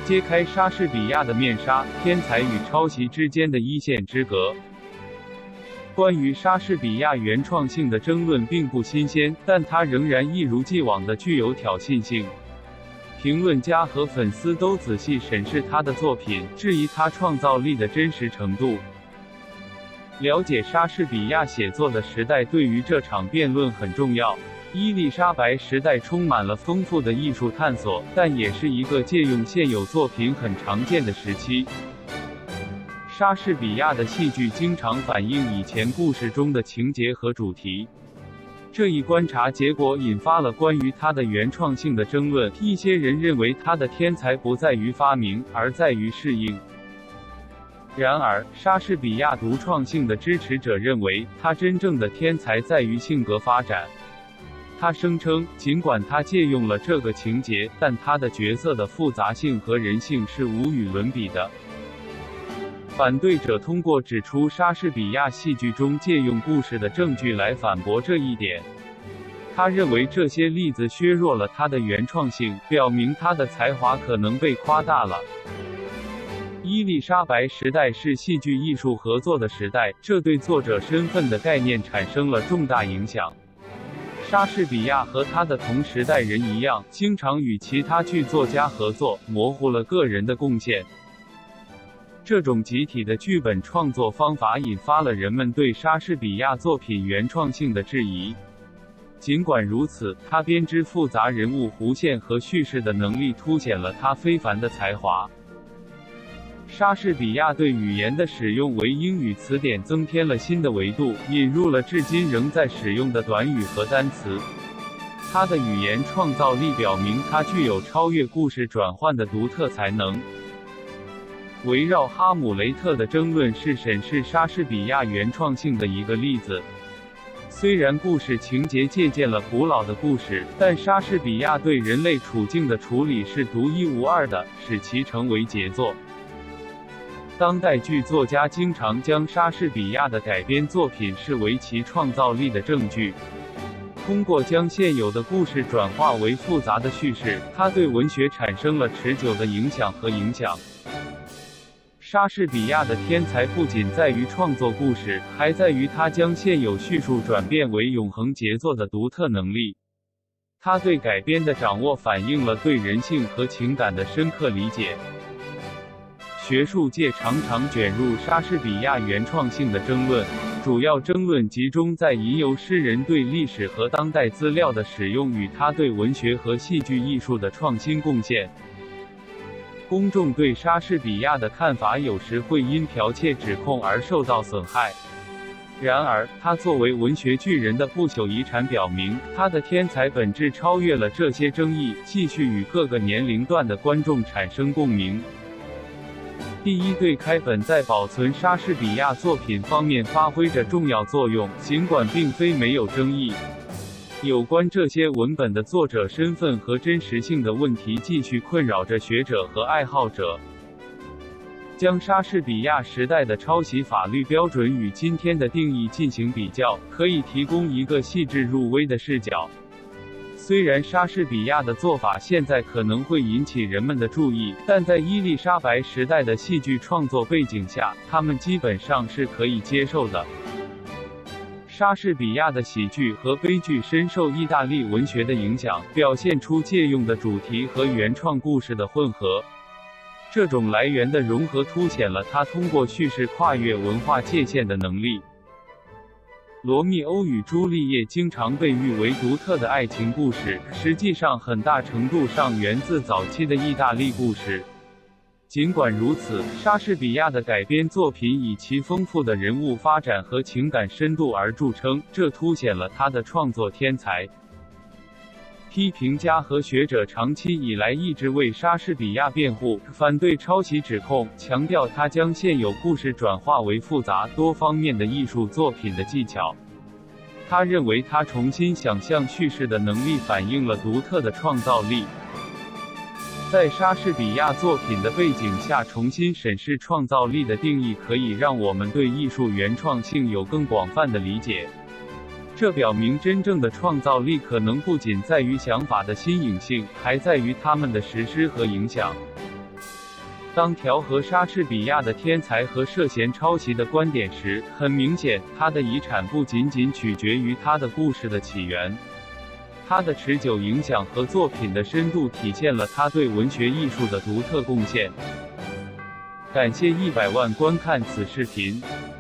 揭开莎士比亚的面纱，天才与抄袭之间的一线之隔。关于莎士比亚原创性的争论并不新鲜，但它仍然一如既往的具有挑衅性。评论家和粉丝都仔细审视他的作品，质疑他创造力的真实程度。了解莎士比亚写作的时代对于这场辩论很重要。伊丽莎白时代充满了丰富的艺术探索，但也是一个借用现有作品很常见的时期。莎士比亚的戏剧经常反映以前故事中的情节和主题。这一观察结果引发了关于他的原创性的争论。一些人认为他的天才不在于发明，而在于适应。然而，莎士比亚独创性的支持者认为，他真正的天才在于性格发展。他声称，尽管他借用了这个情节，但他的角色的复杂性和人性是无与伦比的。反对者通过指出莎士比亚戏剧中借用故事的证据来反驳这一点。他认为这些例子削弱了他的原创性，表明他的才华可能被夸大了。伊丽莎白时代是戏剧艺术合作的时代，这对作者身份的概念产生了重大影响。莎士比亚和他的同时代人一样，经常与其他剧作家合作，模糊了个人的贡献。这种集体的剧本创作方法引发了人们对莎士比亚作品原创性的质疑。尽管如此，他编织复杂人物弧线和叙事的能力凸显了他非凡的才华。莎士比亚对语言的使用为英语词典增添了新的维度，引入了至今仍在使用的短语和单词。他的语言创造力表明他具有超越故事转换的独特才能。围绕哈姆雷特的争论是审视莎士比亚原创性的一个例子。虽然故事情节借鉴了古老的故事，但莎士比亚对人类处境的处理是独一无二的，使其成为杰作。当代剧作家经常将莎士比亚的改编作品视为其创造力的证据。通过将现有的故事转化为复杂的叙事，他对文学产生了持久的影响和影响。莎士比亚的天才不仅在于创作故事，还在于他将现有叙述转变为永恒杰作的独特能力。他对改编的掌握反映了对人性和情感的深刻理解。学术界常常卷入莎士比亚原创性的争论，主要争论集中在吟游诗人对历史和当代资料的使用与他对文学和戏剧艺术的创新贡献。公众对莎士比亚的看法有时会因剽窃指控而受到损害。然而，他作为文学巨人的不朽遗产表明，他的天才本质超越了这些争议，继续与各个年龄段的观众产生共鸣。第一对开本在保存莎士比亚作品方面发挥着重要作用，尽管并非没有争议。有关这些文本的作者身份和真实性的问题继续困扰着学者和爱好者。将莎士比亚时代的抄袭法律标准与今天的定义进行比较，可以提供一个细致入微的视角。虽然莎士比亚的做法现在可能会引起人们的注意，但在伊丽莎白时代的戏剧创作背景下，他们基本上是可以接受的。莎士比亚的喜剧和悲剧深受意大利文学的影响，表现出借用的主题和原创故事的混合。这种来源的融合凸显了他通过叙事跨越文化界限的能力。罗密欧与朱丽叶经常被誉为独特的爱情故事，实际上很大程度上源自早期的意大利故事。尽管如此，莎士比亚的改编作品以其丰富的人物发展和情感深度而著称，这凸显了他的创作天才。批评家和学者长期以来一直为莎士比亚辩护，反对抄袭指控，强调他将现有故事转化为复杂多方面的艺术作品的技巧。他认为他重新想象叙事的能力反映了独特的创造力。在莎士比亚作品的背景下重新审视创造力的定义，可以让我们对艺术原创性有更广泛的理解。这表明真正的创造力可能不仅在于想法的新颖性，还在于他们的实施和影响。 当调和莎士比亚的天才和涉嫌抄袭的观点时，很明显，他的遗产不仅仅取决于他的故事的起源，他的持久影响和作品的深度体现了他对文学艺术的独特贡献。感谢100万观看此视频。